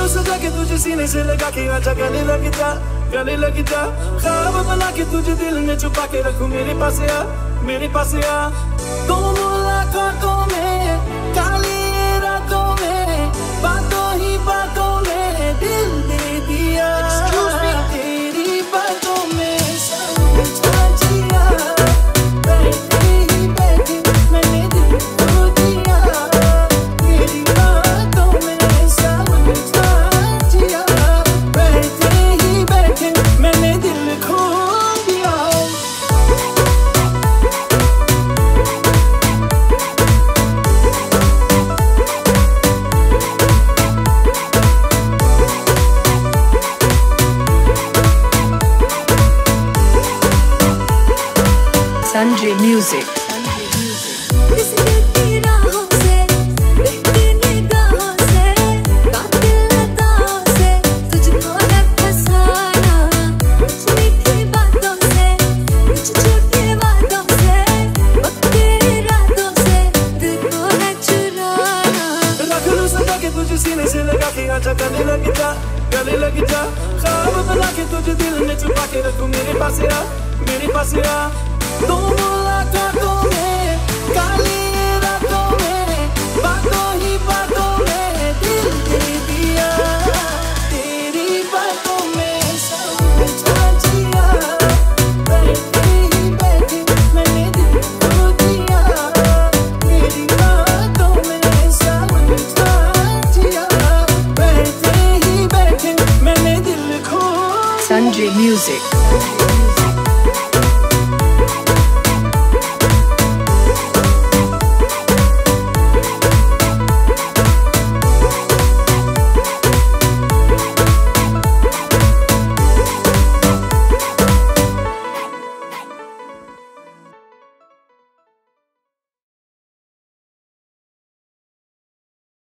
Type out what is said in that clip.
लो सजा के तुझे सीने से लगा के आजा गले लग जा, गले लग जा। ख्वाब बना के तुझे दिल में छुपा के रखूं, मेरे पास आ, मेरे पास आ। दो मुलाकातों में, काली रातों में, बातों ही बातों में दिल दे दिया। तेरी बातों में सब उलझा जिया, बैठे ही बैठे मैंने दिल खो दिया। तेरी बातों में सब उलझा जिया, बैठे ही बैठे मैंने दिल खो दिया। Sanjay Music. तुझे सीने से लगा के आजा गले लग जा, गले लग जा। ख्वाब बना के तुझे दिल में छुपा के रखूं, मेरे पास आ, मेरे पास आ। दो मुलाकातों में, काली रातों में, बातों ही बातों में दिल दे दिया। तेरी बातों में सब उलझा जिया, बैठे ही बैठे मैंने दिल खो दिया। तेरी बातों में सब उलझा जिया, बैठे ही बैठे मैंने दिल खो। Sanjay Music.